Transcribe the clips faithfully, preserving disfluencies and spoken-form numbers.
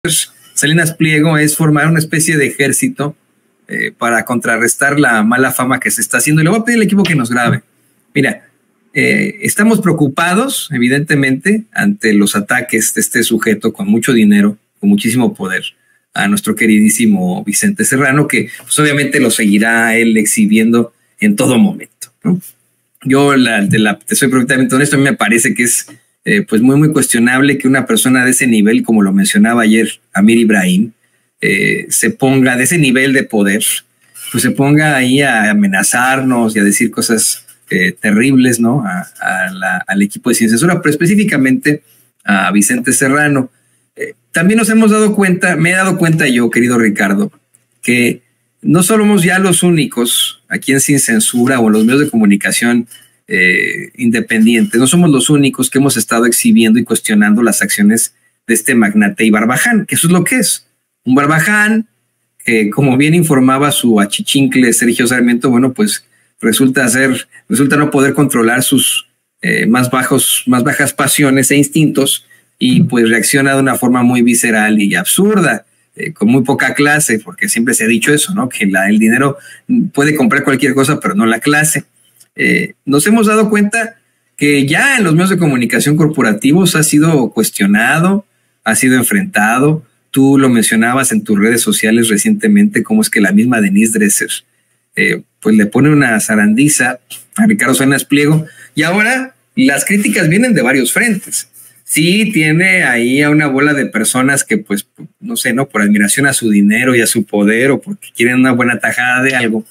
Salinas Pliego es formar una especie de ejército eh, para contrarrestar la mala fama que se está haciendo. Y le voy a pedir al equipo que nos grabe. Mira, eh, estamos preocupados, evidentemente, ante los ataques de este sujeto con mucho dinero, con muchísimo poder, a nuestro queridísimo Vicente Serrano, que pues, obviamente lo seguirá él exhibiendo en todo momento, ¿no? Yo la, de la, te soy perfectamente honesto, a mí me parece que es eh, pues muy, muy cuestionable que una persona de ese nivel, como lo mencionaba ayer Amir Ibrahim, eh, se ponga de ese nivel de poder, pues se ponga ahí a amenazarnos y a decir cosas eh, terribles, ¿no? A, a la, al equipo de Sin Censura, pero específicamente a Vicente Serrano. Eh, también nos hemos dado cuenta, me he dado cuenta yo, querido Ricardo, que no somos ya los únicos aquí en Sin Censura o en los medios de comunicación eh, independientes, no somos los únicos que hemos estado exhibiendo y cuestionando las acciones de este magnate y barbaján, que eso es lo que es, un barbaján que, como bien informaba su achichincle Sergio Sarmiento, bueno, pues resulta ser, resulta no poder controlar sus eh, más bajos, más bajas pasiones e instintos y pues reacciona de una forma muy visceral y absurda. Eh, con muy poca clase, porque siempre se ha dicho eso, ¿no? Que la, el dinero puede comprar cualquier cosa, pero no la clase. Eh, nos hemos dado cuenta que ya en los medios de comunicación corporativos ha sido cuestionado, ha sido enfrentado. Tú lo mencionabas en tus redes sociales recientemente, cómo es que la misma Denise Dresser eh, pues le pone una zarandiza a Ricardo Salinas Pliego, y ahora las críticas vienen de varios frentes. Sí, tiene ahí a una bola de personas que, pues, no sé, ¿no? Por admiración a su dinero y a su poder o porque quieren una buena tajada de algo,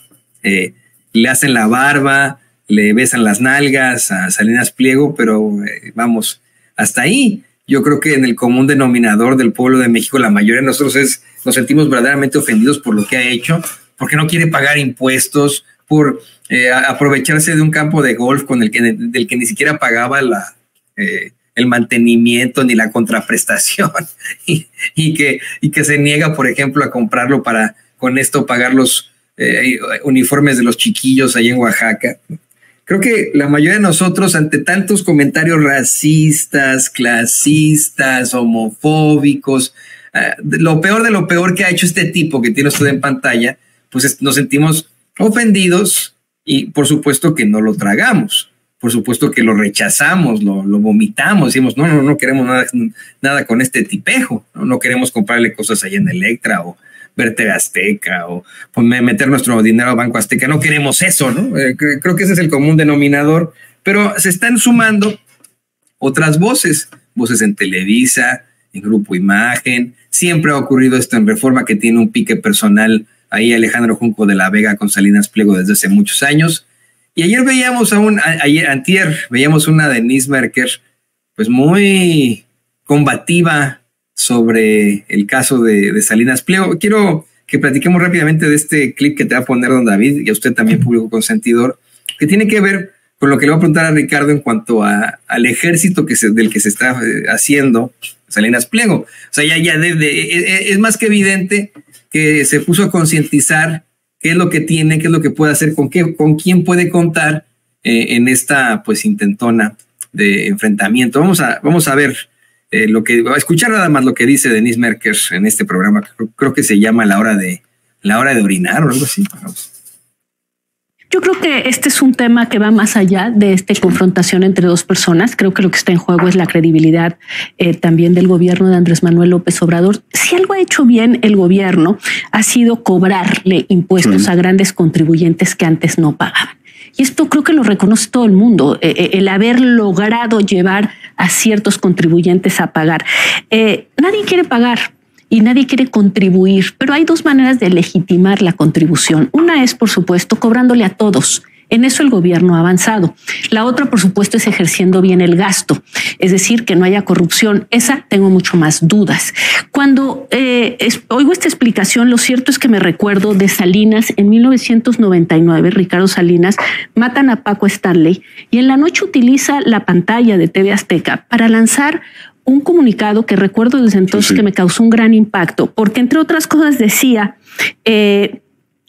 eh, le hacen la barba, le besan las nalgas a Salinas Pliego, pero eh, vamos, hasta ahí. Yo creo que en el común denominador del pueblo de México, la mayoría de nosotros es, nos sentimos verdaderamente ofendidos por lo que ha hecho, porque no quiere pagar impuestos, por eh, aprovecharse de un campo de golf con el que, del que ni siquiera pagaba la... Eh, el mantenimiento ni la contraprestación y, y, que, y que se niega, por ejemplo, a comprarlo para con esto pagar los eh, uniformes de los chiquillos ahí en Oaxaca. Creo que la mayoría de nosotros, ante tantos comentarios racistas, clasistas, homofóbicos, eh, lo peor de lo peor que ha hecho este tipo que tiene usted en pantalla, pues nos sentimos ofendidos y por supuesto que no lo tragamos. Por supuesto que lo rechazamos, lo, lo vomitamos, decimos, no, no, no queremos nada, nada con este tipejo, ¿no? No queremos comprarle cosas ahí en Electra o Verte Azteca o pues, meter nuestro dinero al Banco Azteca, no queremos eso, ¿no? Eh, creo que ese es el común denominador, pero se están sumando otras voces, voces en Televisa, en Grupo Imagen, siempre ha ocurrido esto en Reforma, que tiene un pique personal ahí Alejandro Junco de la Vega con Salinas Pliego desde hace muchos años. Y ayer veíamos a un, ayer, antier, veíamos una Denise Merker, pues muy combativa sobre el caso de, de Salinas Pliego. Quiero que platiquemos rápidamente de este clip que te va a poner don David, y a usted también, público consentidor, que tiene que ver con lo que le voy a preguntar a Ricardo en cuanto a, al ejército que se, del que se está haciendo Salinas Pliego. O sea, ya, ya de, de, es, es más que evidente que se puso a concientizar qué es lo que tiene, qué es lo que puede hacer, con qué, con quién puede contar eh, en esta pues intentona de enfrentamiento. Vamos a, vamos a ver eh, lo que, a escuchar nada más lo que dice Denise Merker en este programa, creo, creo que se llama La Hora de, La Hora de Orinar o algo así. Vamos. Yo creo que este es un tema que va más allá de esta confrontación entre dos personas. Creo que lo que está en juego es la credibilidad eh, también del gobierno de Andrés Manuel López Obrador. Si algo ha hecho bien el gobierno ha sido cobrarle impuestos sí. a grandes contribuyentes que antes no pagaban. Y esto creo que lo reconoce todo el mundo, eh, el haber logrado llevar a ciertos contribuyentes a pagar. Eh, nadie quiere pagar. Y nadie quiere contribuir, pero hay dos maneras de legitimar la contribución. Una es, por supuesto, cobrándole a todos. En eso el gobierno ha avanzado. La otra, por supuesto, es ejerciendo bien el gasto, es decir, que no haya corrupción. Esa tengo mucho más dudas. Cuando eh, es, oigo esta explicación, lo cierto es que me recuerdo de Salinas en mil novecientos noventa y nueve, Ricardo Salinas, matan a Paco Stanley y en la noche utiliza la pantalla de T V Azteca para lanzar un comunicado que recuerdo desde entonces sí, sí. que me causó un gran impacto, porque entre otras cosas decía, eh,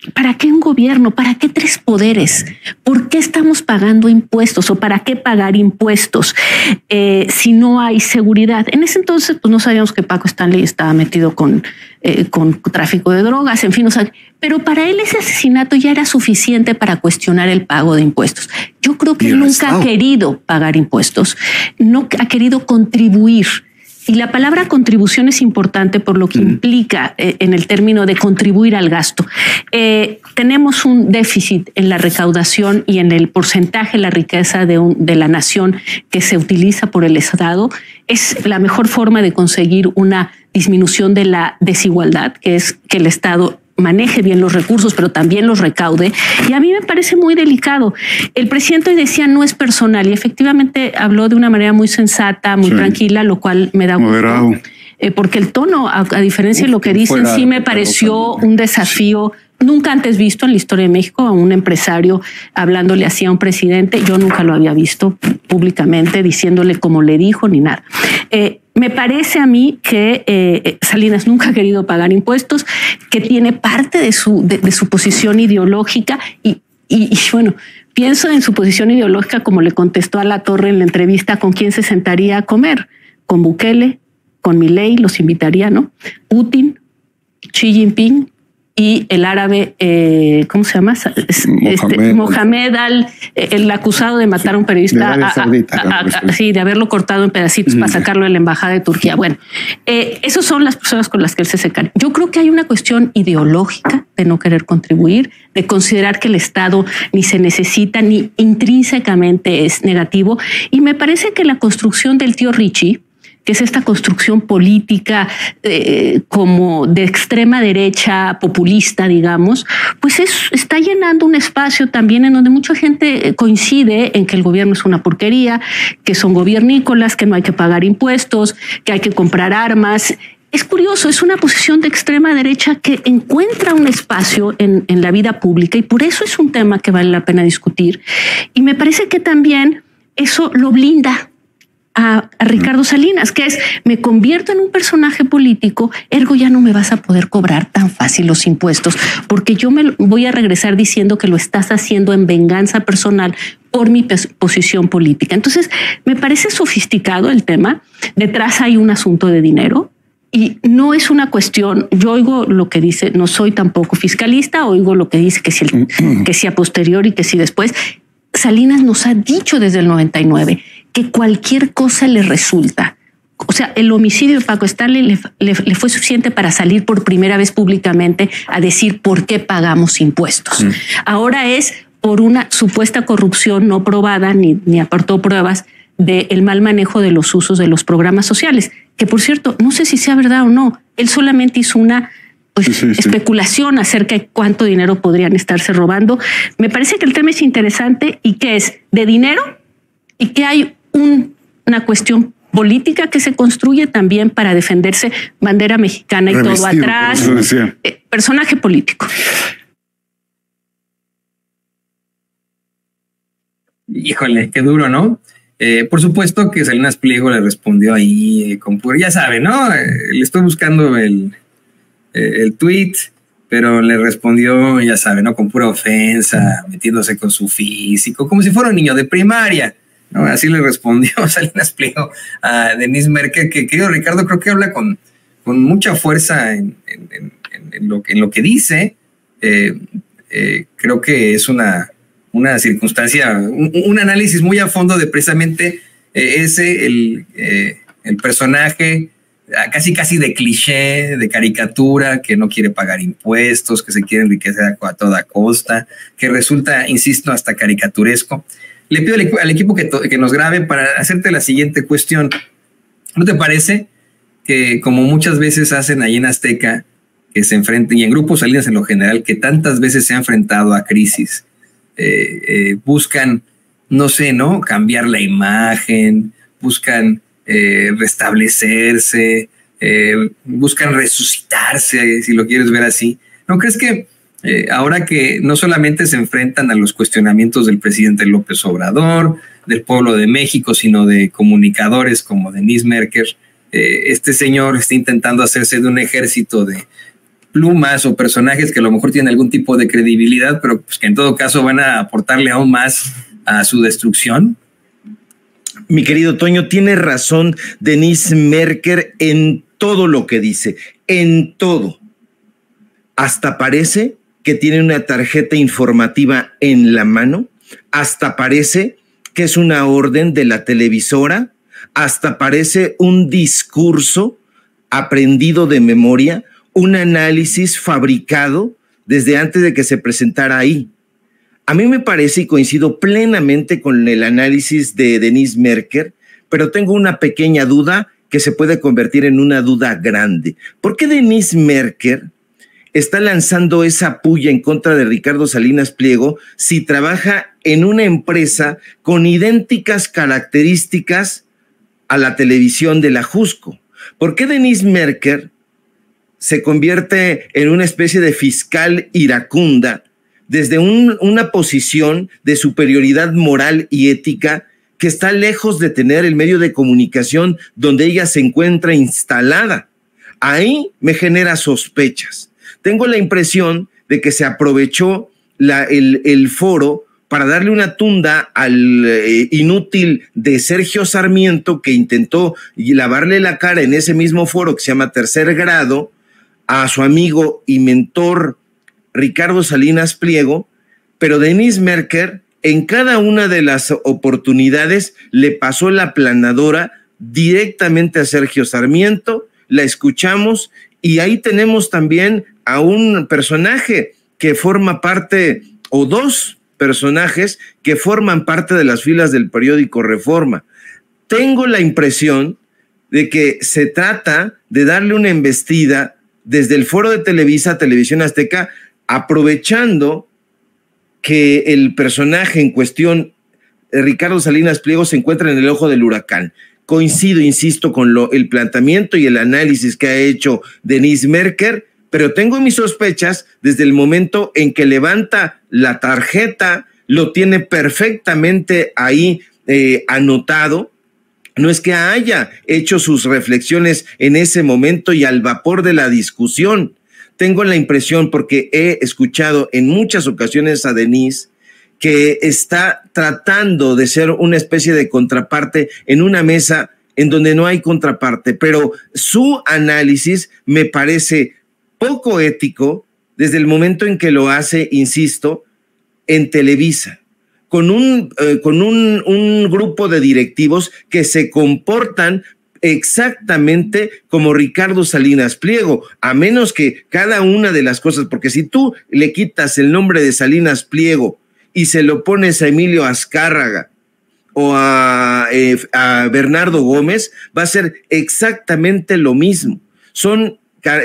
¿para qué un gobierno? ¿Para qué tres poderes? ¿Por qué estamos pagando impuestos o para qué pagar impuestos eh, si no hay seguridad? En ese entonces pues no sabíamos que Paco Stanley estaba metido con, eh, con tráfico de drogas, en fin, o sea, pero para él ese asesinato ya era suficiente para cuestionar el pago de impuestos. Yo creo que él nunca ha querido pagar impuestos, no ha querido contribuir. Y la palabra contribución es importante por lo que mm. implica eh, en el término de contribuir al gasto. Eh, tenemos un déficit en la recaudación y en el porcentaje de la riqueza de, un, de la nación que se utiliza por el Estado. Es la mejor forma de conseguir una disminución de la desigualdad, que es que el Estado maneje bien los recursos, pero también los recaude. Y a mí me parece muy delicado. El presidente decía no es personal y efectivamente habló de una manera muy sensata, muy sí. tranquila, lo cual me da Moderado. gusto. Eh, porque el tono, a, a diferencia de lo que dicen, sí me pareció un desafío nunca antes visto en la historia de México, a un empresario hablándole así a un presidente. Yo nunca lo había visto públicamente, diciéndole como le dijo ni nada. Eh, Me parece a mí que eh, Salinas nunca ha querido pagar impuestos, que tiene parte de su, de, de su posición ideológica y, y, y bueno, pienso en su posición ideológica como le contestó a La Torre en la entrevista con quién se sentaría a comer, con Bukele, con Milei, los invitaría, ¿no? Putin, Xi Jinping y el árabe, eh, ¿cómo se llama? Mohamed, este, Mohamed Al, el acusado de matar a un periodista, de, Saudita, a, a, a, sí, de haberlo cortado en pedacitos mm. para sacarlo de la embajada de Turquía. Bueno, eh, esas son las personas con las que él se seca. Yo creo que hay una cuestión ideológica de no querer contribuir, de considerar que el Estado ni se necesita ni intrínsecamente es negativo. Y me parece que la construcción del tío Richie, que es esta construcción política eh, como de extrema derecha populista, digamos, pues es, está llenando un espacio también en donde mucha gente coincide en que el gobierno es una porquería, que son gobiernícolas, que no hay que pagar impuestos, que hay que comprar armas. Es curioso, es una posición de extrema derecha que encuentra un espacio en, en la vida pública y por eso es un tema que vale la pena discutir. Y me parece que también eso lo blinda A, a Ricardo Salinas, que es, me convierto en un personaje político, ergo ya no me vas a poder cobrar tan fácil los impuestos, porque yo me voy a regresar diciendo que lo estás haciendo en venganza personal por mi posición política. Entonces, me parece sofisticado el tema. Detrás hay un asunto de dinero y no es una cuestión, yo oigo lo que dice, no soy tampoco fiscalista, oigo lo que dice que si, el, que si a posteriori, que si después. Salinas nos ha dicho desde el noventa y nueve que cualquier cosa le resulta. O sea, el homicidio de Paco Stanley le, le, le fue suficiente para salir por primera vez públicamente a decir por qué pagamos impuestos. Mm. Ahora es por una supuesta corrupción no probada ni, ni aportó pruebas del mal manejo de los usos de los programas sociales, que por cierto, no sé si sea verdad o no, él solamente hizo una Pues, sí, sí, sí. especulación acerca de cuánto dinero podrían estarse robando. Me parece que el tema es interesante y que es de dinero y que hay un, una cuestión política que se construye también para defenderse, bandera mexicana y Revestido, todo atrás. Eh, personaje político. Híjole, qué duro, ¿no? Eh, por supuesto que Salinas Pliego le respondió ahí eh, con puro, ya sabe, ¿no? Eh, le estoy buscando el el tweet, pero le respondió, ya sabe, ¿no? Con pura ofensa, metiéndose con su físico, como si fuera un niño de primaria, ¿no? Así le respondió Salinas Pliego a Denise Merker, que querido Ricardo, creo que habla con, con mucha fuerza en, en, en, en, lo, en lo que dice. Eh, eh, creo que es una, una circunstancia, un, un análisis muy a fondo de precisamente eh, ese, el, eh, el personaje casi casi de cliché, de caricatura, que no quiere pagar impuestos, que se quiere enriquecer a toda costa, que resulta, insisto, hasta caricaturesco. Le pido al, al equipo que, que nos grabe para hacerte la siguiente cuestión. ¿No te parece que, como muchas veces hacen ahí en Azteca, que se enfrenten, y en Grupo Salinas en lo general, que tantas veces se ha enfrentado a crisis, eh, eh, buscan, no sé, ¿no? Cambiar la imagen, buscan Eh, restablecerse, eh, buscan resucitarse, si lo quieres ver así? ¿No crees que eh, ahora que no solamente se enfrentan a los cuestionamientos del presidente López Obrador, del pueblo de México, sino de comunicadores como Denise Merker, eh, este señor está intentando hacerse de un ejército de plumas o personajes que a lo mejor tienen algún tipo de credibilidad, pero pues que en todo caso van a aportarle aún más a su destrucción. Mi querido Toño, tiene razón Denise Merker en todo lo que dice, en todo. Hasta parece que tiene una tarjeta informativa en la mano, hasta parece que es una orden de la televisora, hasta parece un discurso aprendido de memoria, un análisis fabricado desde antes de que se presentara ahí. A mí me parece, y coincido plenamente con el análisis de Denise Merker, pero tengo una pequeña duda que se puede convertir en una duda grande. ¿Por qué Denise Merker está lanzando esa puya en contra de Ricardo Salinas Pliego si trabaja en una empresa con idénticas características a la televisión de la Jusco? ¿Por qué Denise Merker se convierte en una especie de fiscal iracunda desde un, una posición de superioridad moral y ética que está lejos de tener el medio de comunicación donde ella se encuentra instalada? Ahí me genera sospechas. Tengo la impresión de que se aprovechó la, el, el foro para darle una tunda al eh, inútil de Sergio Sarmiento, que intentó lavarle la cara en ese mismo foro que se llama Tercer Grado, a su amigo y mentor Ricardo Salinas Pliego, pero Denise Merker en cada una de las oportunidades le pasó la aplanadora directamente a Sergio Sarmiento, la escuchamos, y ahí tenemos también a un personaje que forma parte, o dos personajes que forman parte de las filas del periódico Reforma. Tengo la impresión de que se trata de darle una embestida desde el foro de Televisa, Televisión Azteca, aprovechando que el personaje en cuestión, Ricardo Salinas Pliego, se encuentra en el ojo del huracán. Coincido, insisto, con lo, el planteamiento y el análisis que ha hecho Denise Merker, pero tengo mis sospechas desde el momento en que levanta la tarjeta, lo tiene perfectamente ahí eh, anotado. No es que haya hecho sus reflexiones en ese momento y al vapor de la discusión. Tengo la impresión, porque he escuchado en muchas ocasiones a Denise, que está tratando de ser una especie de contraparte en una mesa en donde no hay contraparte, pero su análisis me parece poco ético desde el momento en que lo hace, insisto, en Televisa, con un, eh, con un, un grupo de directivos que se comportan exactamente como Ricardo Salinas Pliego, a menos que cada una de las cosas, porque si tú le quitas el nombre de Salinas Pliego y se lo pones a Emilio Azcárraga o a, eh, a Bernardo Gómez, va a ser exactamente lo mismo. Son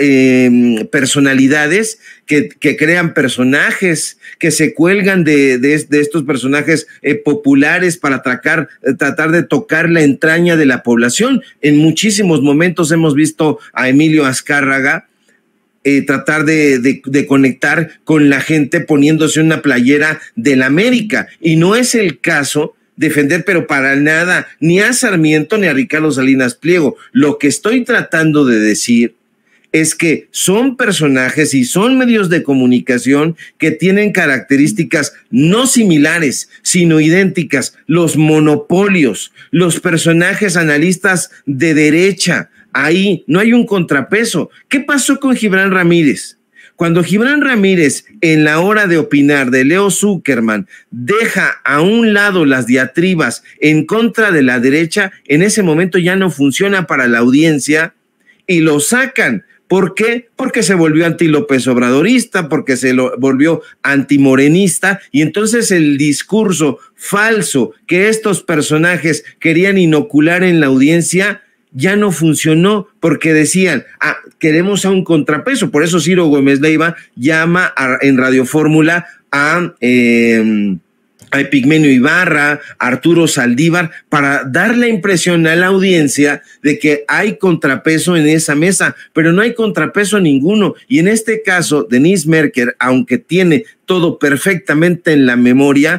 eh, personalidades que, que crean personajes, que se cuelgan de, de, de estos personajes eh, populares para tratar, eh, tratar de tocar la entraña de la población. En muchísimos momentos hemos visto a Emilio Azcárraga Eh, tratar de, de, de conectar con la gente poniéndose una playera del América, y no es el caso defender, pero para nada, ni a Sarmiento ni a Ricardo Salinas Pliego. Lo que estoy tratando de decir es que son personajes y son medios de comunicación que tienen características no similares, sino idénticas. Los monopolios, los personajes analistas de derecha, ahí no hay un contrapeso. ¿Qué pasó con Gibran Ramírez? Cuando Gibran Ramírez, en la hora de opinar de Leo Zuckerman, deja a un lado las diatribas en contra de la derecha, en ese momento ya no funciona para la audiencia y lo sacan. ¿Por qué? Porque se volvió anti-López Obradorista, porque se lo volvió antimorenista, y entonces el discurso falso que estos personajes querían inocular en la audiencia ya no funcionó, porque decían, ah, queremos a un contrapeso. Por eso Ciro Gómez Leiva llama a, en Radio Fórmula a, eh, a Epigmenio Ibarra, a Arturo Saldívar, para dar la impresión a la audiencia de que hay contrapeso en esa mesa, pero no hay contrapeso ninguno. Y en este caso, Denise Merker, aunque tiene todo perfectamente en la memoria,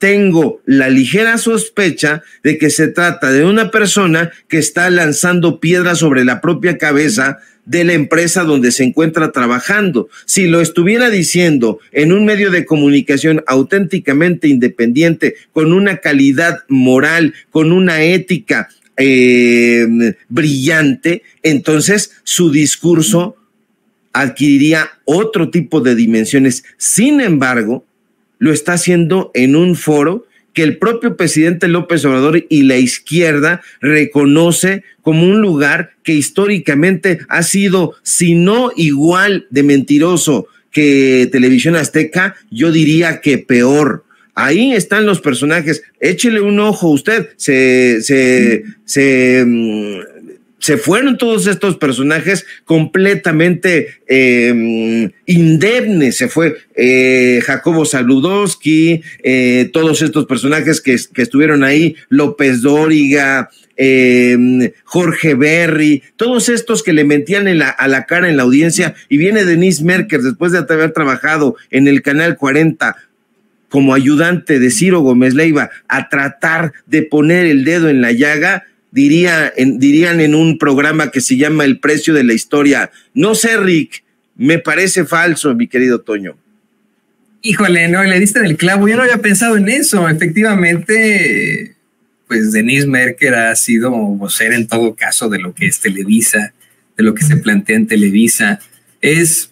tengo la ligera sospecha de que se trata de una persona que está lanzando piedras sobre la propia cabeza de la empresa donde se encuentra trabajando. Si lo estuviera diciendo en un medio de comunicación auténticamente independiente, con una calidad moral, con una ética eh, brillante, entonces su discurso adquiriría otro tipo de dimensiones. Sin embargo, lo está haciendo en un foro que el propio presidente López Obrador y la izquierda reconoce como un lugar que históricamente ha sido, si no igual de mentiroso que Televisión Azteca, yo diría que peor. Ahí están los personajes. Échele un ojo usted. Se, se, se, se fueron todos estos personajes completamente eh, indemnes. Se fue eh, Jacobo Saludowski, eh, todos estos personajes que, que estuvieron ahí, López Dóriga, eh, Jorge Berry, todos estos que le mentían en la, a la cara en la audiencia, y viene Denise Merker después de haber trabajado en el Canal cuarenta como ayudante de Ciro Gómez Leiva a tratar de poner el dedo en la llaga. Diría, en, dirían en un programa que se llama El Precio de la Historia. No sé, Rick, me parece falso, mi querido Toño. Híjole, no, le diste en el clavo. Yo no había pensado en eso. Efectivamente, pues Denise Merker ha sido vocera en todo caso de lo que es Televisa, de lo que se plantea en Televisa. Es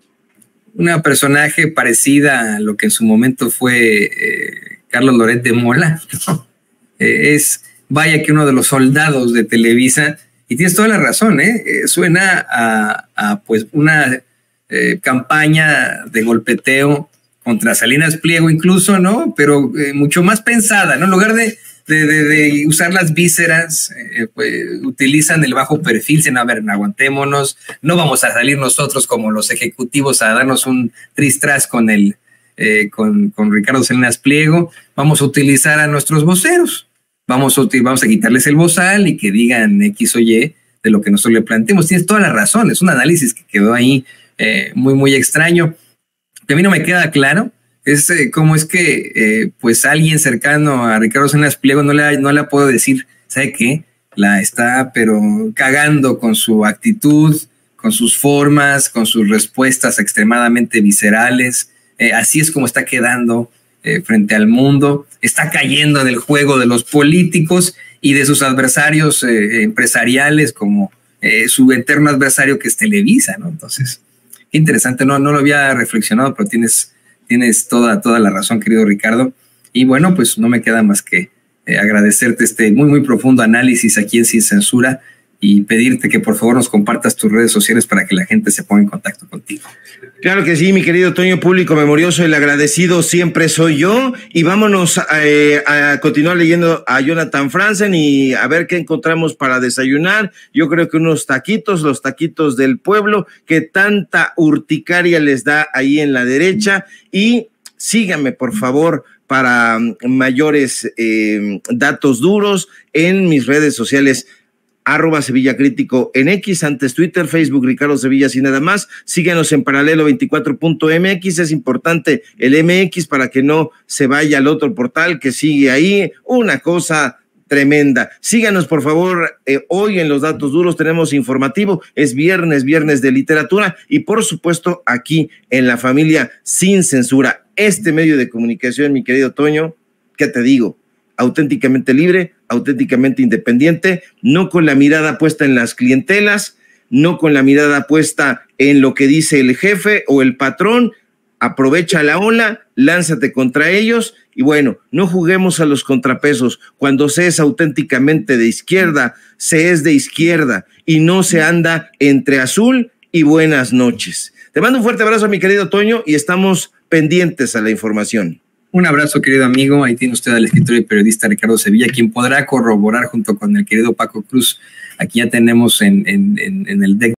una personaje parecida a lo que en su momento fue eh, Carlos Loret de Mola, ¿no? Eh, es, vaya que uno de los soldados de Televisa, y tienes toda la razón, ¿eh? Eh, suena a, a pues una eh, campaña de golpeteo contra Salinas Pliego incluso, ¿no? Pero eh, mucho más pensada, ¿no? En lugar de, de, de, de usar las vísceras, eh, pues, utilizan el bajo perfil, dicen, a ver, aguantémonos, no vamos a salir nosotros como los ejecutivos a darnos un tristras con, el, eh, con, con Ricardo Salinas Pliego, vamos a utilizar a nuestros voceros, vamos a, vamos a quitarles el bozal y que digan X o Y de lo que nosotros le planteemos. Tienes toda la razón, es un análisis que quedó ahí eh, muy, muy extraño. Que a mí no me queda claro es eh, cómo es que eh, pues alguien cercano a Ricardo Salinas Pliego no le, no le puedo decir, ¿sabe qué? La está pero cagando con su actitud, con sus formas, con sus respuestas extremadamente viscerales. Eh, así es como está quedando eh, frente al mundo. Está cayendo en el juego de los políticos y de sus adversarios eh, empresariales, como eh, su eterno adversario que es Televisa, ¿no? Entonces, qué interesante, no, no lo había reflexionado, pero tienes, tienes toda, toda la razón, querido Ricardo. Y bueno, pues no me queda más que eh, agradecerte este muy, muy profundo análisis aquí en Sin Censura y pedirte que por favor nos compartas tus redes sociales para que la gente se ponga en contacto contigo. Claro que sí, mi querido Toño, público memorioso, el agradecido siempre soy yo, y vámonos eh, a continuar leyendo a Jonathan Franzen y a ver qué encontramos para desayunar. Yo creo que unos taquitos, los taquitos del pueblo, que tanta urticaria les da ahí en la derecha, y síganme por favor para mayores eh, datos duros en mis redes sociales, arroba Sevilla Crítico en X, antes Twitter, Facebook, Ricardo Sevilla, sin nada más. Síganos en paralelo veinticuatro punto m x, es importante el M X para que no se vaya al otro portal que sigue ahí, una cosa tremenda. Síganos por favor, eh, hoy en los datos duros tenemos informativo, es viernes, viernes de literatura, y por supuesto aquí en la familia Sin Censura, este medio de comunicación, mi querido Toño, ¿qué te digo? Auténticamente libre, auténticamente independiente, no con la mirada puesta en las clientelas, no con la mirada puesta en lo que dice el jefe o el patrón. Aprovecha la ola, lánzate contra ellos y bueno, no juguemos a los contrapesos. Cuando se es auténticamente de izquierda, se es de izquierda y no se anda entre azul y buenas noches. Te mando un fuerte abrazo, mi querido Toño, y estamos pendientes a la información. Un abrazo, querido amigo. Ahí tiene usted al escritor y periodista Ricardo Sevilla, quien podrá corroborar junto con el querido Paco Cruz. Aquí ya tenemos en, en, en el deck